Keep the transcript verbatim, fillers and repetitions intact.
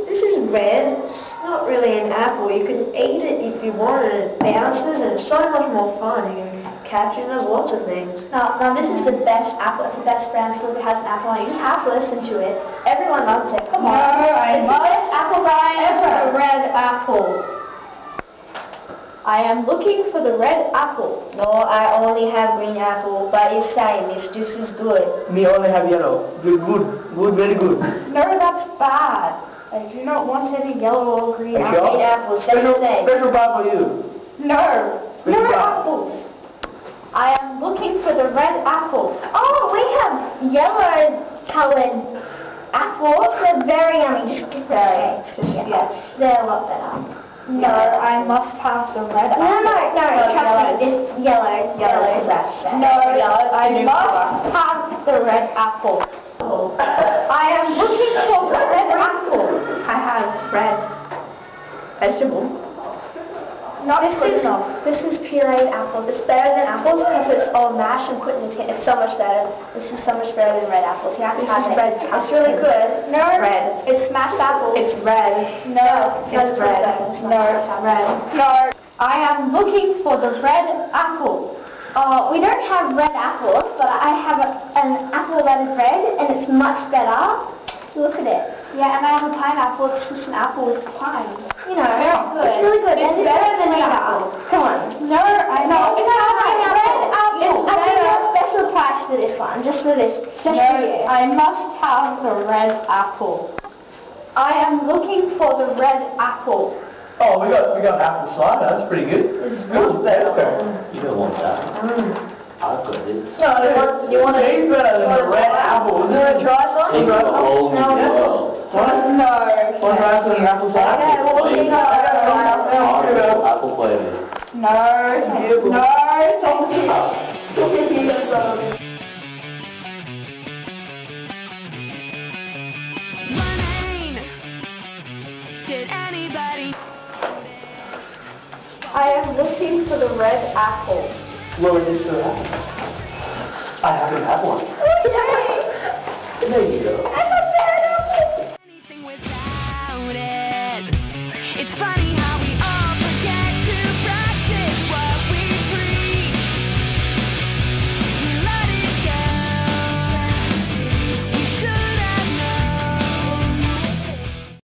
This is red. It's not really an apple. You can eat it if you wanted. It bounces and it's so much more fun. You can catch it. There's lots of things. Now, now this is the best apple. It's the best brand food that has an apple on it. You just have to listen to it. Everyone loves it. Come on. No, I it's must. the best apple brand ever. The red apple. I am looking for the red apple. No, I only have green apple, but it's same. This juice is good. Me only have yellow. Good, good, good, very good. No, that's bad. I do not want any yellow or green Are you apples. sure? Apple, Special, same thing. special part for you. No, Special no part. apples. I am looking for the red apple. Oh, we have yellow colored apples. They're very yummy. Just get very, just yeah. Yes, they're a lot better. No, I must have the red apple. No, no, no, no trust me, this yellow, yellow, yellow. No, yellow, I must have the red apple. I am looking for the red apple. I have red vegetable. Not good enough. This is pureed apples. It's better than apples because it's all mashed and put in the tin. It's so much better. This is so much better than red apples. You have to have it. Red. It's really good. No, red. It's smashed apples. It's red. No, it's red. No, red. No. I am looking for the red apple. Uh, we don't have red apples, but I have a, an apple that is red, and it's much better. Look at it. Yeah, and I have a pineapple. It's just an apple with pine. You know, it's good. It's really good. It's, it's better than an apple. Come on. No, I know. It's not a red apple. I'll give you a special price for this one, just for this. Just no, for you. I must have the red apple. I am looking for the red apple. Oh, we got we got apple cider. That's pretty good. This is much better. You don't want that. Mm. I've got this. No, you want, you want to It's better than a red apple. You want to try some? Think of the whole new No. world. What? No. Want to try some apple cider? Okay, well, Please. you know, Apple, apple flavor. no, no, thank you. Running. Did anybody? I am looking for the red apple. Where is this apple? I haven't had one. Oh, yay! There you go.